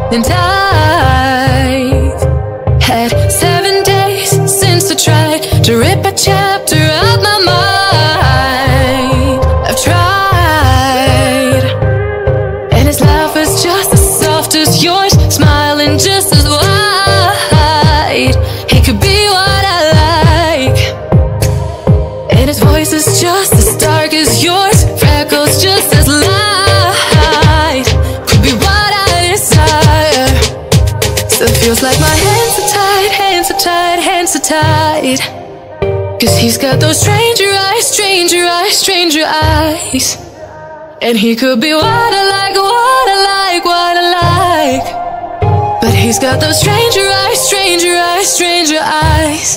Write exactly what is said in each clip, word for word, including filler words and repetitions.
And I've had seven days since I tried to rip a chapter out my mind. I've tried, and his laugh was just as soft as yours, smiling just as wide. He could be what I like, and his voice is just as dark as yours, freckles just as light. Could be what I desire. Still feels like my hands are tied, hands are tied, hands are tied. Cause he's got those stranger eyes, stranger eyes, stranger eyes. And he could be what I like, what I like, what I like. But he's got those stranger eyes, stranger eyes, stranger eyes.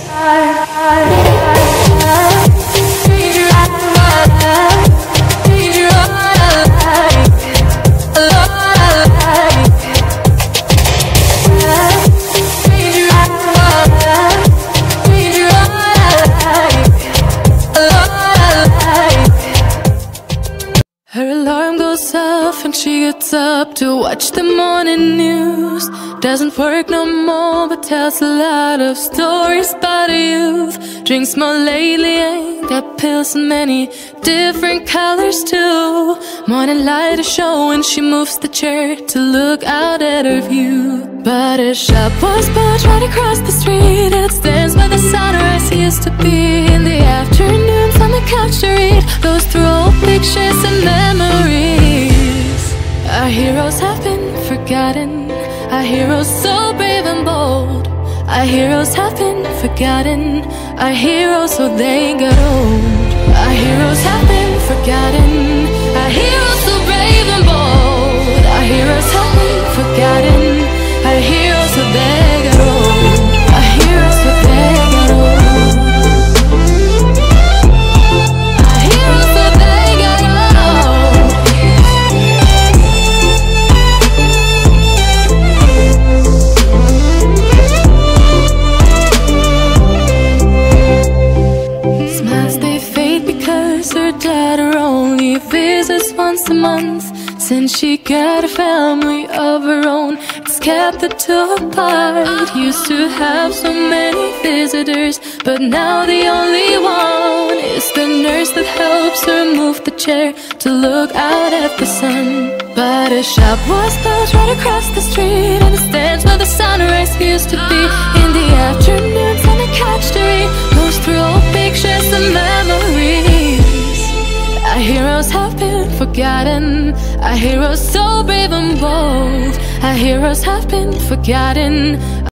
Stranger eyes. Her alarm goes off and she gets up to watch the morning news. Doesn't work no more but tells a lot of stories about her youth. Drinks more lately, ain't got pills in many different colors too. Morning light is showing, she moves the chair to look out at her view. But her shop was built right across the street, and it stands by the sunrise he used to be. In the afternoons on the couch to read, goes through old pictures and memories. Our heroes have been forgotten, our heroes so brave and bold. Our heroes have been forgotten, our heroes so they got old. Our heroes have been forgotten, our heroes so brave and bold. Our heroes have been forgotten, our heroes so they got old. Our heroes so they got old. Our heroes so they got old. Smiles they fade because her dad only visits once a month. Since she got a family of her own, it's kept the two apart. Used to have so many visitors, but now the only one is the nurse that helps her move the chair to look out at the sun. But her shop was built right across the street, and it stands where the sunrise used to be. In the afternoons on the couch to read, goes through old pictures and memories. Our heroes have been forgotten, our heroes so brave and bold. Our heroes have been forgotten,